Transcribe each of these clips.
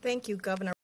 Thank you, Governor.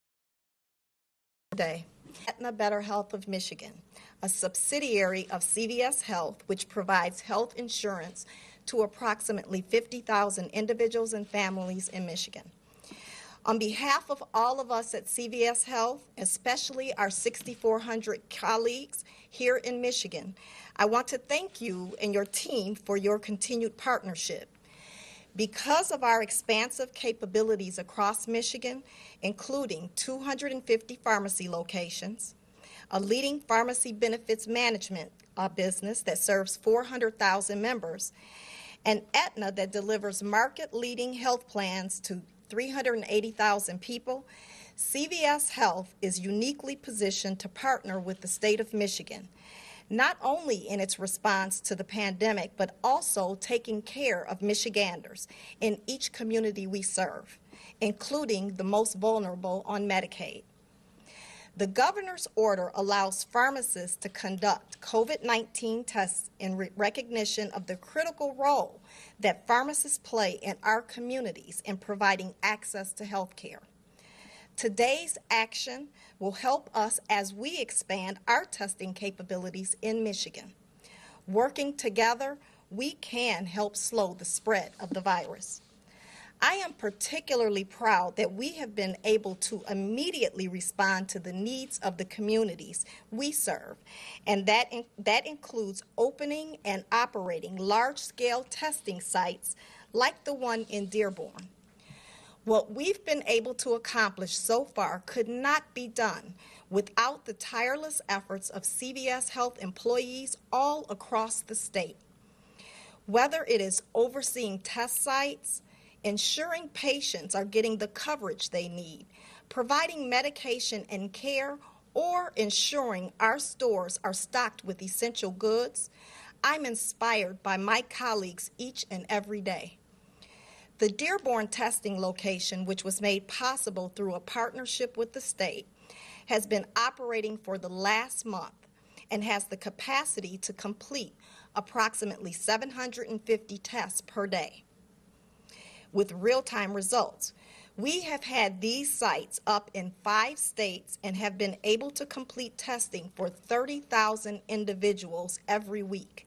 Today, Aetna Better Health of Michigan, a subsidiary of CVS Health, which provides health insurance to approximately 50,000 individuals and families in Michigan. On behalf of all of us at CVS Health, especially our 6,400 colleagues here in Michigan, I want to thank you and your team for your continued partnership. Because of our expansive capabilities across Michigan, including 250 pharmacy locations, a leading pharmacy benefits management business that serves 400,000 members, and Aetna that delivers market-leading health plans to 380,000 people, CVS Health is uniquely positioned to partner with the state of Michigan, not only in its response to the pandemic, but also taking care of Michiganders in each community we serve, including the most vulnerable on Medicaid. The governor's order allows pharmacists to conduct COVID-19 tests in recognition of the critical role that pharmacists play in our communities in providing access to health care. Today's action will help us as we expand our testing capabilities in Michigan. Working together, we can help slow the spread of the virus. I am particularly proud that we have been able to immediately respond to the needs of the communities we serve, and that includes opening and operating large-scale testing sites like the one in Dearborn. What we've been able to accomplish so far could not be done without the tireless efforts of CVS Health employees all across the state. Whether it is overseeing test sites, ensuring patients are getting the coverage they need, providing medication and care, or ensuring our stores are stocked with essential goods, I'm inspired by my colleagues each and every day. The Dearborn testing location, which was made possible through a partnership with the state, has been operating for the last month and has the capacity to complete approximately 750 tests per day with real-time results. We have had these sites up in 5 states and have been able to complete testing for 30,000 individuals every week.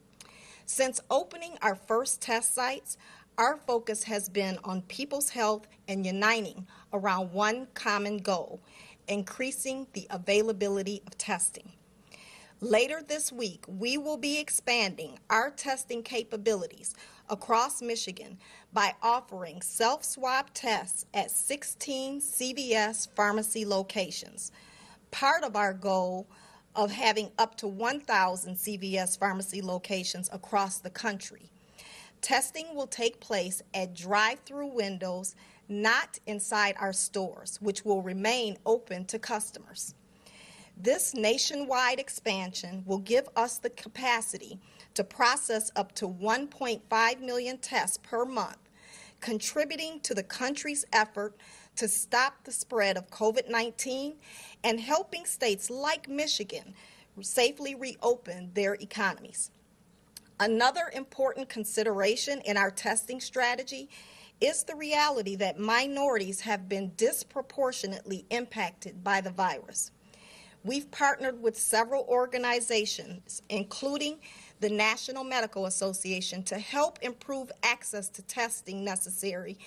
Since opening our first test sites, our focus has been on people's health and uniting around one common goal, increasing the availability of testing. Later this week, we will be expanding our testing capabilities across Michigan by offering self-swab tests at 16 CVS pharmacy locations, part of our goal of having up to 1,000 CVS pharmacy locations across the country. Testing will take place at drive-through windows, not inside our stores, which will remain open to customers. This nationwide expansion will give us the capacity to process up to 1.5 million tests per month, contributing to the country's effort to stop the spread of COVID-19 and helping states like Michigan safely reopen their economies. Another important consideration in our testing strategy is the reality that minorities have been disproportionately impacted by the virus. We've partnered with several organizations, including the National Medical Association, to help improve access to testing necessary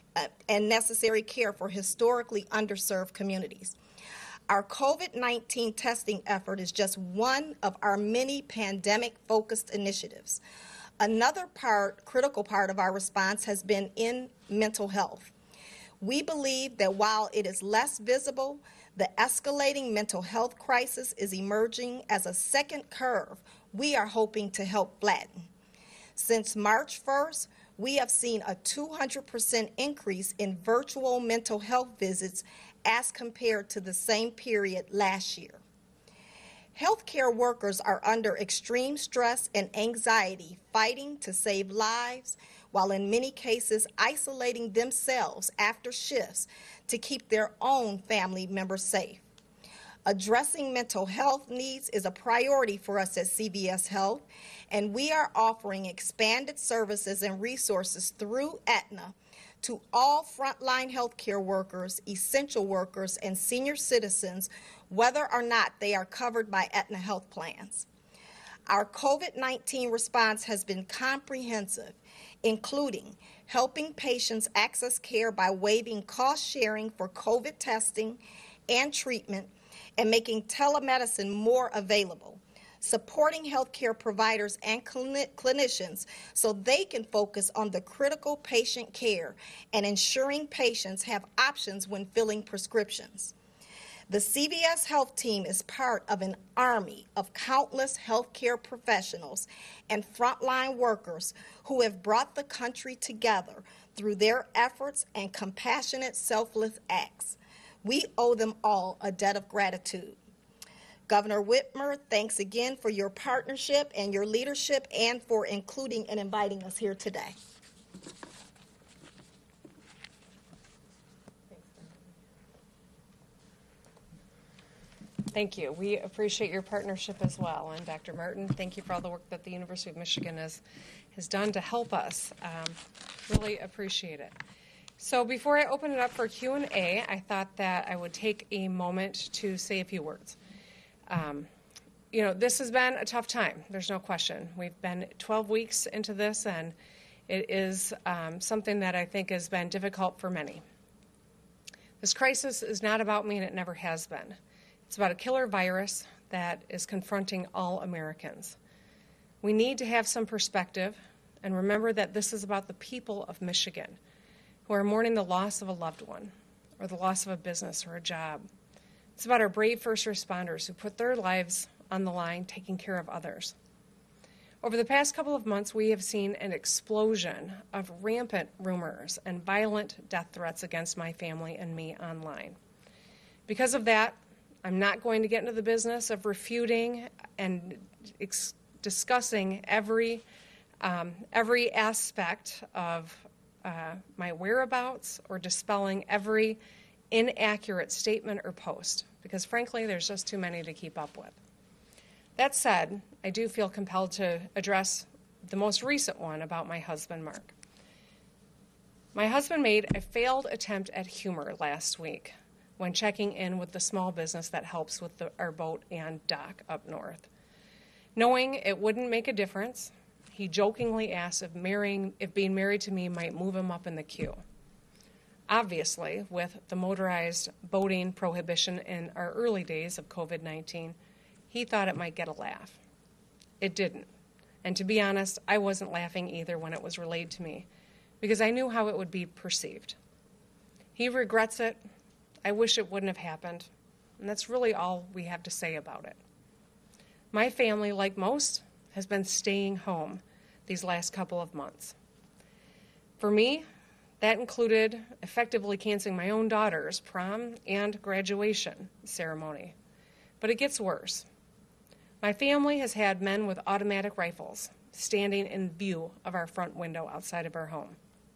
care for historically underserved communities. Our COVID-19 testing effort is just one of our many pandemic-focused initiatives. Another critical part of our response has been in mental health. We believe that while it is less visible, the escalating mental health crisis is emerging as a second curve we are hoping to help flatten. Since March 1st, we have seen a 200% increase in virtual mental health visits as compared to the same period last year. Healthcare workers are under extreme stress and anxiety, fighting to save lives, while in many cases isolating themselves after shifts to keep their own family members safe. Addressing mental health needs is a priority for us at CVS Health, and we are offering expanded services and resources through Aetna to all frontline healthcare workers, essential workers, and senior citizens, whether or not they are covered by Aetna health plans. Our COVID-19 response has been comprehensive, including helping patients access care by waiving cost sharing for COVID testing and treatment and making telemedicine more available, supporting healthcare providers and clinicians so they can focus on the critical patient care and ensuring patients have options when filling prescriptions. The CVS Health team is part of an army of countless healthcare professionals and frontline workers who have brought the country together through their efforts and compassionate, selfless acts. We owe them all a debt of gratitude. Governor Whitmer, thanks again for your partnership and your leadership and for including and inviting us here today. Thank you. We appreciate your partnership as well. And Dr. Martin, thank you for all the work that the University of Michigan has done to help us. Really appreciate it. So before I open it up for Q&A, I thought that I would take a moment to say a few words. This has been a tough time. There's no question. We've been 12 weeks into this, and it is something that I think has been difficult for many. This crisis is not about me, and it never has been. It's about a killer virus that is confronting all Americans. We need to have some perspective and remember that this is about the people of Michigan who are mourning the loss of a loved one or the loss of a business or a job. It's about our brave first responders who put their lives on the line taking care of others. Over the past couple of months, we have seen an explosion of rampant rumors and violent death threats against my family and me online. Because of that, I'm not going to get into the business of refuting and discussing every aspect of my whereabouts or dispelling every inaccurate statement or post, because frankly, there's just too many to keep up with. That said, I do feel compelled to address the most recent one about my husband, Mark. My husband made a failed attempt at humor last week when checking in with the small business that helps with our boat and dock up north. Knowing it wouldn't make a difference, he jokingly asked if being married to me might move him up in the queue. Obviously, with the motorized boating prohibition in our early days of COVID-19, he thought it might get a laugh. It didn't. And to be honest, I wasn't laughing either when it was relayed to me, because I knew how it would be perceived. He regrets it. I wish it wouldn't have happened, and that's really all we have to say about it. My family, like most, has been staying home these last couple of months. For me, that included effectively canceling my own daughter's prom and graduation ceremony. But it gets worse. My family has had men with automatic rifles standing in view of our front window outside of our home.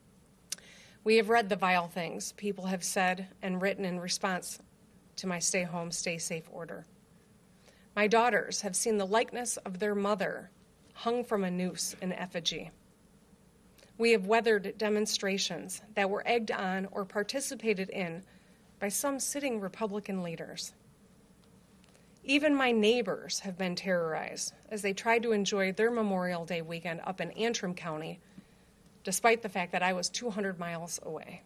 We have read the vile things people have said and written in response to my stay home, stay safe order. My daughters have seen the likeness of their mother hung from a noose in effigy. We have weathered demonstrations that were egged on or participated in by some sitting Republican leaders. Even my neighbors have been terrorized as they tried to enjoy their Memorial Day weekend up in Antrim County, despite the fact that I was 200 miles away.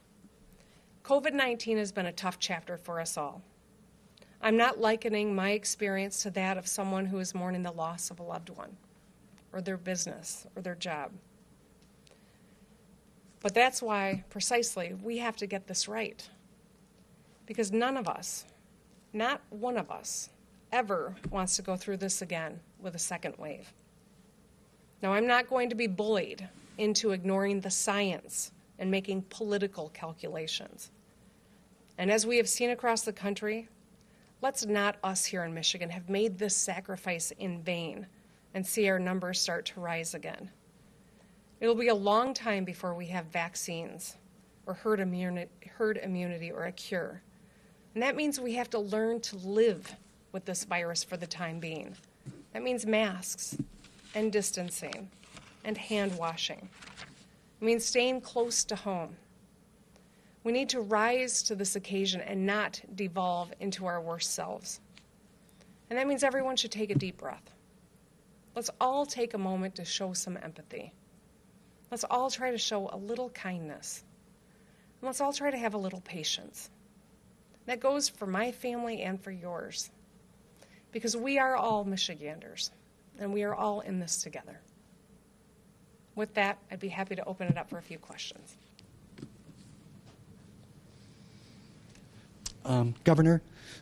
COVID-19 has been a tough chapter for us all. I'm not likening my experience to that of someone who is mourning the loss of a loved one, or their business, or their job. But that's why, precisely, we have to get this right. Because none of us, not one of us, ever wants to go through this again with a second wave. Now, I'm not going to be bullied into ignoring the science and making political calculations. And as we have seen across the country, let's not us here in Michigan have made this sacrifice in vain and see our numbers start to rise again. It'll be a long time before we have vaccines or herd immunity or a cure. And that means we have to learn to live with this virus for the time being. That means masks and distancing and hand washing. It means staying close to home We need to rise to this occasion and not devolve into our worst selves. And that means everyone should take a deep breath. Let's all take a moment to show some empathy. Let's all try to show a little kindness. And let's all try to have a little patience. That goes for my family and for yours. Because we are all Michiganders, and we are all in this together. With that, I'd be happy to open it up for a few questions. Governor,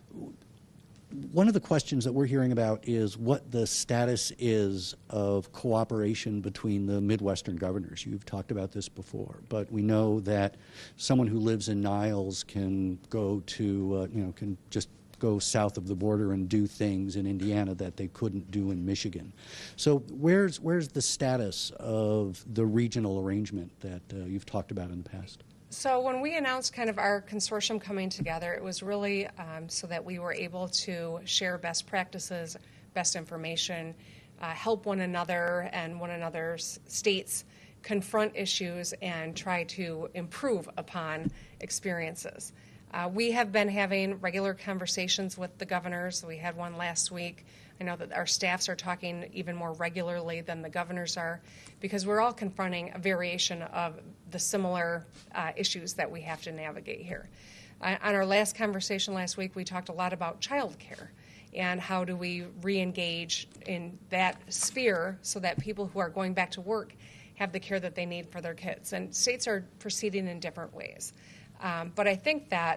one of the questions that we're hearing about is what the status is of cooperation between the Midwestern governors. You've talked about this before, but we know that someone who lives in Niles can go to, can just go south of the border and do things in Indiana that they couldn't do in Michigan. So where's the status of the regional arrangement that you've talked about in the past? So when we announced kind of our consortium coming together, it was really so that we were able to share best practices, best information, help one another and one another's states confront issues and try to improve upon experiences. We have been having regular conversations with the governors. We had one last week. I know that our staffs are talking even more regularly than the governors are, because we're all confronting a variation of the similar issues that we have to navigate here. On our last conversation last week, we talked a lot about child care and how do we re-engage in that sphere so that people who are going back to work have the care that they need for their kids. And states are proceeding in different ways. But I think that,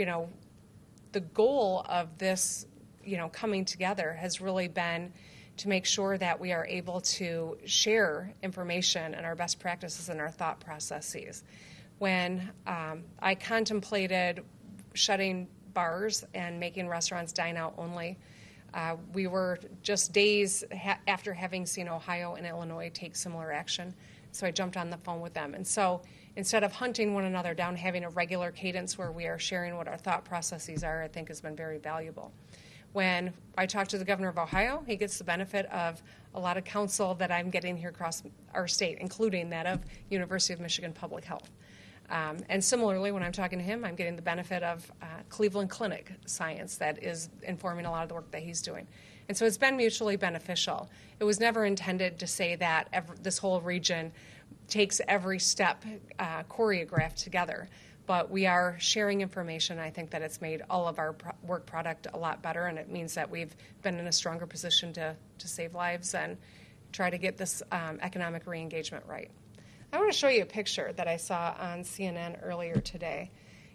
the goal of this, coming together has really been to make sure that we are able to share information and our best practices and our thought processes. When I contemplated shutting bars and making restaurants dine out only, we were just days after having seen Ohio and Illinois take similar action. So I jumped on the phone with them. And so instead of hunting one another down, having a regular cadence where we are sharing what our thought processes are, I think has been very valuable. When I talk to the governor of Ohio, he gets the benefit of a lot of counsel that I'm getting here across our state, including that of University of Michigan Public Health. And similarly, when I'm talking to him, I'm getting the benefit of Cleveland Clinic science that is informing a lot of the work that he's doing. And so it's been mutually beneficial. It was never intended to say that this whole region takes every step choreographed together. But we are sharing information. I think that it's made all of our work product a lot better, and it means that we've been in a stronger position to save lives and try to get this economic re-engagement right. I want to show you a picture that I saw on CNN earlier today.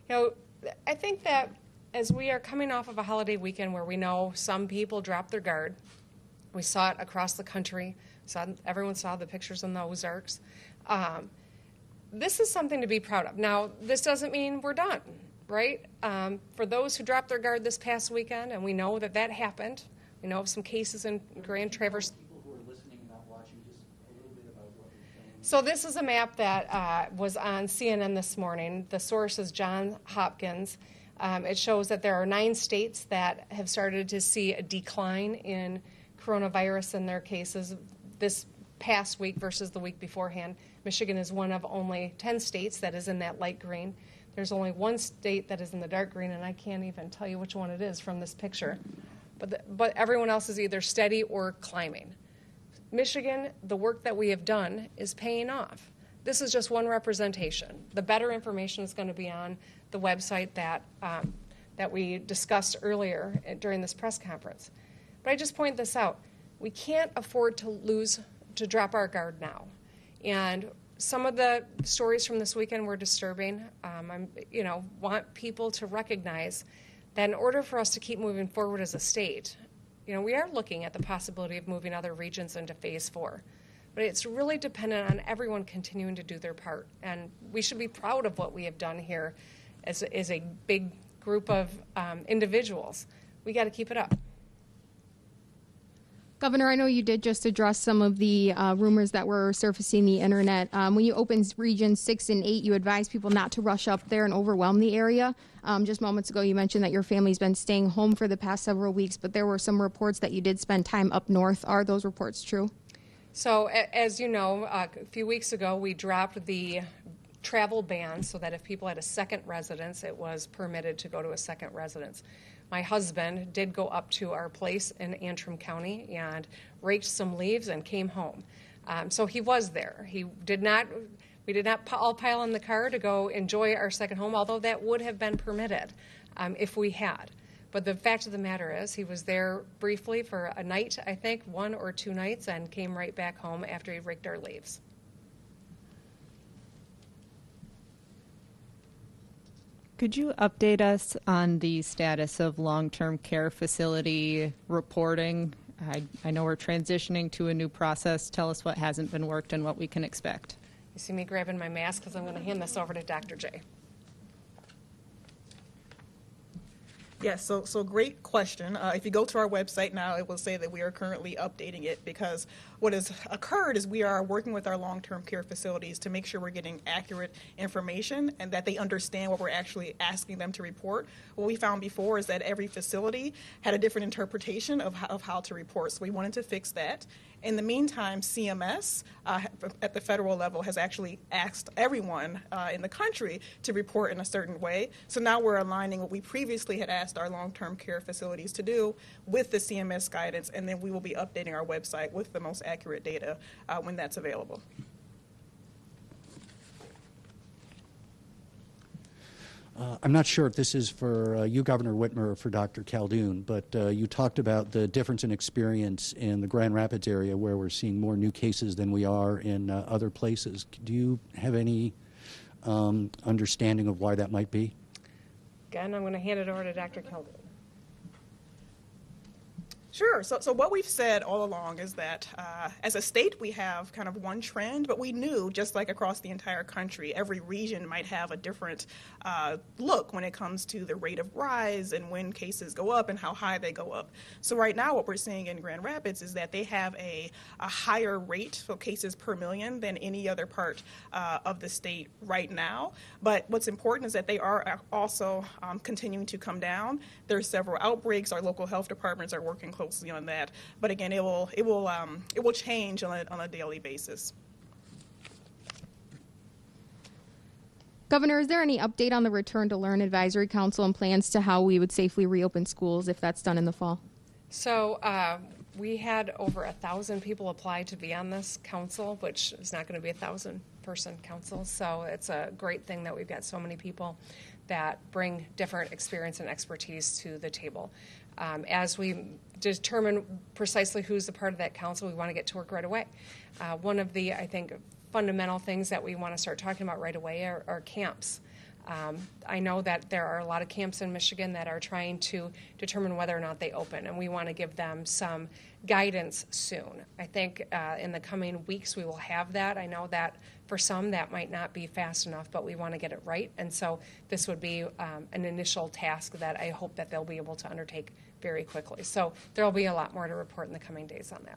I think that as we are coming off of a holiday weekend where we know some people drop their guard, we saw it across the country, everyone saw the pictures in the Ozarks. This is something to be proud of. Now, this doesn't mean we're done, right? For those who dropped their guard this past weekend, and we know that happened, we know of some cases in Grand Traverse. People who are listening and not watching, just a little bit about what you're saying. So this is a map that was on CNN this morning. The source is Johns Hopkins. It shows that there are 9 states that have started to see a decline in coronavirus in their cases this past week versus the week beforehand. Michigan is one of only 10 states that is in that light green. There's only one state that is in the dark green, and I can't even tell you which one it is from this picture. But everyone else is either steady or climbing. Michigan, the work that we have done is paying off. This is just one representation. The better information is going to be on the website that we discussed earlier during this press conference. But I just point this out. We can't afford to drop our guard now. And some of the stories from this weekend were disturbing. I want people to recognize that in order for us to keep moving forward as a state, we are looking at the possibility of moving other regions into phase 4. But it's really dependent on everyone continuing to do their part. And we should be proud of what we have done here as a big group of individuals. We got to keep it up. Governor, I know you did just address some of the rumors that were surfacing the internet. When you opened Regions 6 and 8, you advised people not to rush up there and overwhelm the area. Just moments ago, you mentioned that your family's been staying home for the past several weeks, but there were some reports that you did spend time up north. Are those reports true? So, as you know, a few weeks ago, we dropped the travel ban so that if people had a second residence, it was permitted to go to a second residence. My husband did go up to our place in Antrim County and raked some leaves and came home. So he was there. We did not all pile in the car to go enjoy our second home, although that would have been permitted if we had. But the fact of the matter is he was there briefly for a night, I think, 1 or 2 nights, and came right back home after he raked our leaves. Could you update us on the status of long-term care facility reporting? I know we're transitioning to a new process. Tell us what hasn't been worked and what we can expect. You see me grabbing my mask because I'm going to hand this over to Dr. J. Yes, so great question. If you go to our website now, it will say that we are currently updating it, because what has occurred is we are working with our long-term care facilities to make sure we're getting accurate information and that they understand what we're actually asking them to report. What we found before is that every facility had a different interpretation of how to report, so we wanted to fix that. In the meantime, CMS at the federal level has actually asked everyone in the country to report in a certain way. So now we're aligning what we previously had asked our long-term care facilities to do with the CMS guidance, and then we will be updating our website with the most accurate data when that's available. I'm not sure if this is for you, Governor Whitmer, or for Dr. Caldoun, but you talked about the difference in experience in the Grand Rapids area, where we're seeing more new cases than we are in other places. Do you have any understanding of why that might be? Again, I'm going to hand it over to Dr. Caldoun. Sure. So what we've said all along is that as a state, we have kind of one trend, but we knew, just like across the entire country, every region might have a different look when it comes to the rate of rise and when cases go up and how high they go up. So right now, what we're seeing in Grand Rapids is that they have a higher rate of cases per million than any other part of the state right now. But what's important is that they are also continuing to come down. There are several outbreaks. Our local health departments are working closely on that, but again, it will change on a daily basis. Governor, is there any update on the Return to Learn Advisory Council and plans to how we would safely reopen schools if that's done in the fall? So we had over 1,000 people apply to be on this council, which is not going to be a 1,000-person council. So it's a great thing that we've got so many people that bring different experience and expertise to the table. As we determine precisely who's a part of that council, we want to get to work right away. One of the, I think, fundamental things that we want to start talking about right away are camps. I know that there are a lot of camps in Michigan that are trying to determine whether or not they open, and we want to give them some guidance soon. I think in the coming weeks we will have that. I know that for some that might not be fast enough, but we want to get it right, and so this would be an initial task that I hope that they'll be able to undertake very quickly. So there will be a lot more to report in the coming days on that.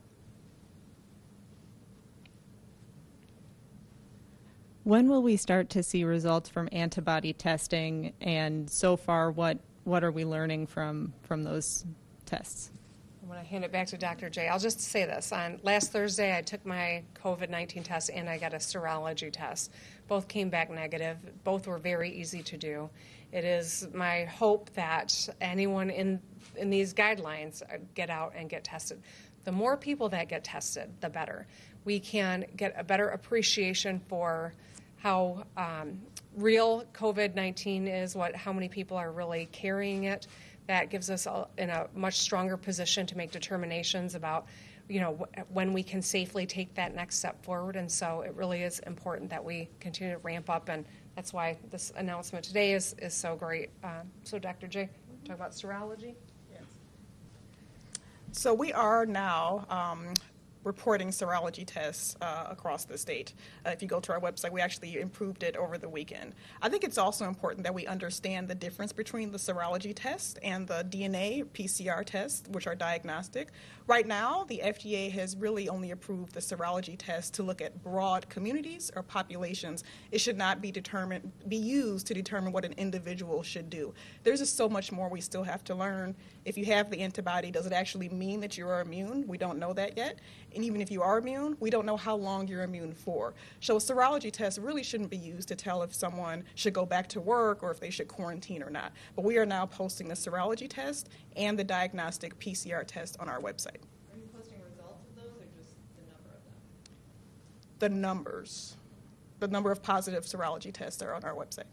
When will we start to see results from antibody testing? And so far, what are we learning from those tests? I'm going to hand it back to Dr. J. I'll just say this. On last Thursday, I took my COVID-19 test and I got a serology test. Both came back negative. Both were very easy to do. It is my hope that anyone in these guidelines get out and get tested. The more people that get tested, the better. We can get a better appreciation for how real COVID-19 is, how many people are really carrying it. That gives us in a much stronger position to make determinations about, when we can safely take that next step forward. And so it really is important that we continue to ramp up, and that's why this announcement today is so great. So Dr. J, talk about serology. Yes. So we are now reporting serology tests across the state. If you go to our website, we actually improved it over the weekend. I think it's also important that we understand the difference between the serology test and the DNA PCR test, which are diagnostic. Right now, the FDA has really only approved the serology test to look at broad communities or populations. It should not be used to determine what an individual should do. There's just so much more we still have to learn. If you have the antibody, does it actually mean that you are immune? We don't know that yet. And even if you are immune, we don't know how long you're immune for. So a serology test really shouldn't be used to tell if someone should go back to work or if they should quarantine or not. But we are now posting the serology test and the diagnostic PCR test on our website. Are you posting results of those or just the number of them? The numbers, the number of positive serology tests are on our website.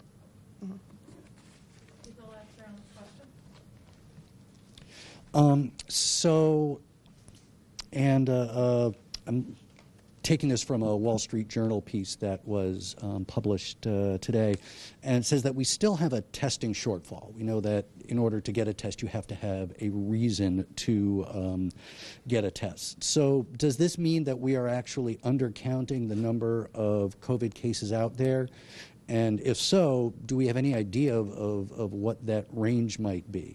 I'm taking this from a Wall Street Journal piece that was published today, and it says that we still have a testing shortfall. We know that in order to get a test, you have to have a reason to get a test. So does this mean that we are actually undercounting the number of COVID cases out there? And if so, do we have any idea of what that range might be?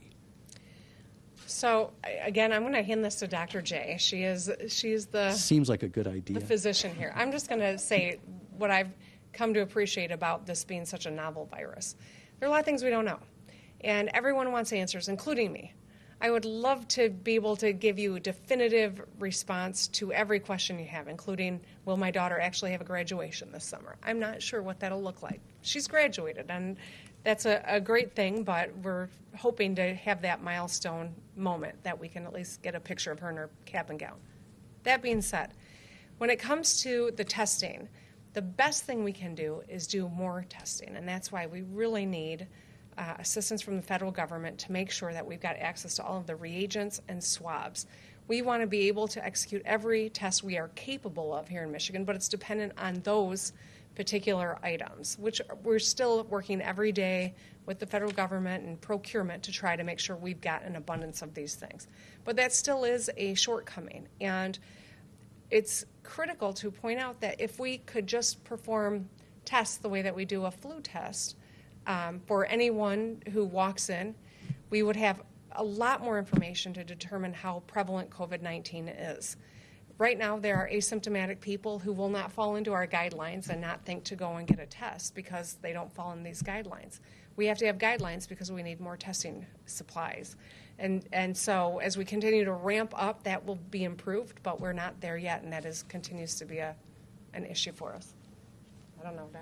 So again, I'm going to hand this to Dr. J. She's the Seems like a good idea. the physician here. I'm just going to say what I've come to appreciate about this being such a novel virus. There are a lot of things we don't know, and everyone wants answers, including me. I would love to be able to give you a definitive response to every question you have, including, will my daughter actually have a graduation this summer? I'm not sure what that'll look like. She's graduated, and that's a great thing, but we're hoping to have that milestone moment that we can at least get a picture of her in her cap and gown. That being said, when it comes to the testing, the best thing we can do is do more testing, and that's why we really need assistance from the federal government to make sure that we've got access to all of the reagents and swabs. We want to be able to execute every test we are capable of here in Michigan, but it's dependent on those particular items, which we're still working every day with the federal government and procurement to try to make sure we've got an abundance of these things. But that still is a shortcoming, and it's critical to point out that if we could just perform tests the way that we do a flu test for anyone who walks in, we would have a lot more information to determine how prevalent COVID-19 is. Right now, there are asymptomatic people who will not fall into our guidelines and not think to go and get a test because they don't fall in these guidelines. We have to have guidelines because we need more testing supplies. And so as we continue to ramp up, that will be improved, but we're not there yet, and that continues to be an issue for us. I don't know,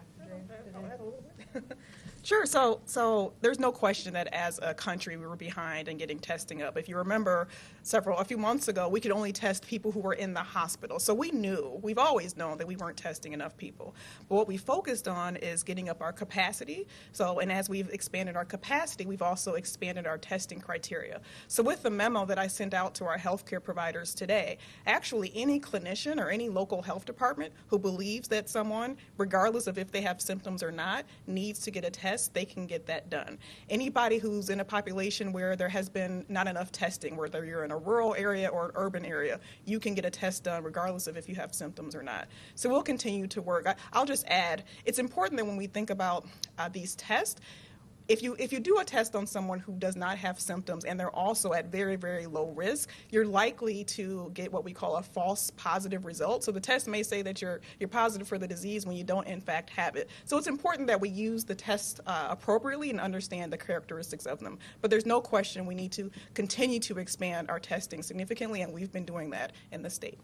Dr. Sure. So there's no question that as a country we were behind in getting testing up. If you remember, a few months ago, we could only test people who were in the hospital. So we've always known that we weren't testing enough people. But what we focused on is getting up our capacity. And as we've expanded our capacity, we've also expanded our testing criteria. So with the memo that I sent out to our healthcare providers today, actually any clinician or any local health department who believes that someone, regardless of if they have symptoms or not, needs to get a test, they can get that done. Anybody who's in a population where there has been not enough testing, whether you're in a rural area or an urban area, you can get a test done regardless of if you have symptoms or not. So we'll continue to work. I'll just add, it's important that when we think about these tests, if you do a test on someone who does not have symptoms and they're also at very, very low risk, you're likely to get what we call a false positive result. So the test may say that you're positive for the disease when you don't in fact have it. So it's important that we use the test appropriately and understand the characteristics of them. But there's no question we need to continue to expand our testing significantly, and we've been doing that in the state.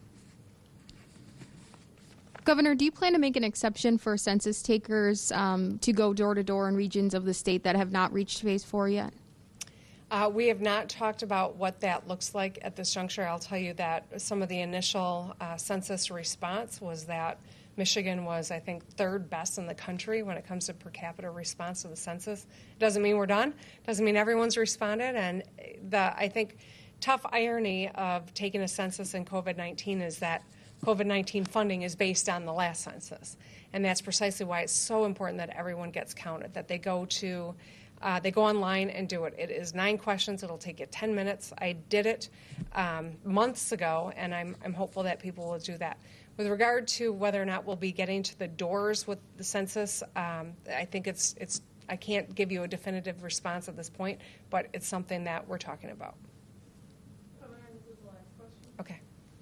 Governor, do you plan to make an exception for census takers to go door to door in regions of the state that have not reached phase 4 yet? We have not talked about what that looks like at this juncture. I'll tell you that some of the initial census response was that Michigan was, I think, third best in the country when it comes to per capita response to the census. Doesn't mean we're done. Doesn't mean everyone's responded. And I think, tough irony of taking a census in COVID-19 is that COVID-19 funding is based on the last census. And that's precisely why it's so important that everyone gets counted, that they go online and do it. It is 9 questions. It'll take you 10 minutes. I did it months ago, and I'm hopeful that people will do that. With regard to whether or not we'll be getting to the doors with the census, I think I can't give you a definitive response at this point, but it's something that we're talking about. Okay.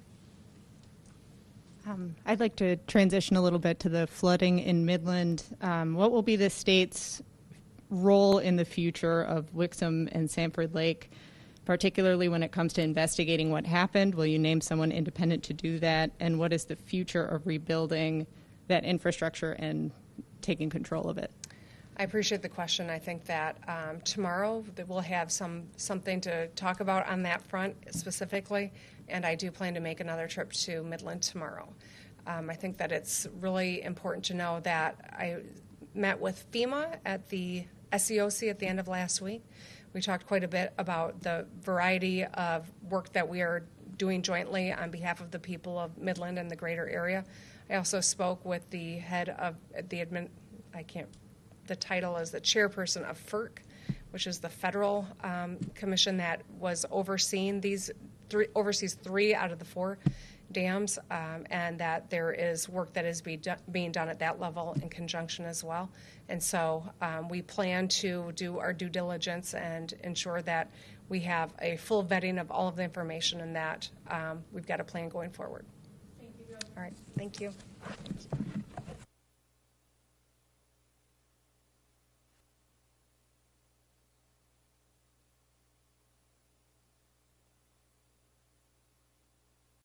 I'd like to transition a little bit to the flooding in Midland. What will be the state's role in the future of Wixom and Sanford Lake? particularly when it comes to investigating what happened? Will you name someone independent to do that? And what is the future of rebuilding that infrastructure and taking control of it? I appreciate the question. I think that tomorrow that we'll have something to talk about on that front specifically, and I do plan to make another trip to Midland tomorrow. I think that it's really important to know that I met with FEMA at the SEOC at the end of last week. We talked quite a bit about the variety of work that we are doing jointly on behalf of the people of Midland and the greater area. I also spoke with the head of the the title is the chairperson of FERC, which is the federal commission that was overseeing oversees 3 out of the 4 dams, and that there is work that is being done at that level in conjunction as well. And so we plan to do our due diligence and ensure that we have a full vetting of all of the information and that we've got a plan going forward. Thank you. All right. Thank you.